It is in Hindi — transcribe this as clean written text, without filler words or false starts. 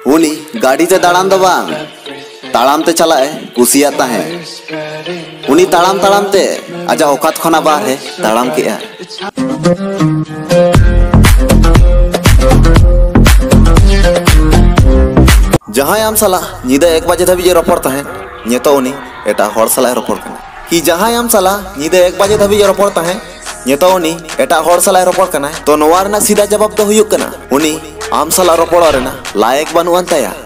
उनी गाड़ी ते दाड़ान दो बांग ताड़ाम ते चलाए कुसियाता है। उनी ताड़ाम ताड़ाम ते आजा औकात खना बाहर है ताड़ाम के आ। जहाँ आम साला नींदा 1 बजे धाबी रपड़ तहें नेतो उनी एटा हर साला रपड़ कना कि जहाँ आम साला नींदा 1 बजे धाबी रपड़ तहें नेतो उनी एटा हर साला रपड़ कना तो नोवा रना सीधा जवाब तो हुयुक कना उनी आम साला रपड़ रेना लायक बानुआन ताया।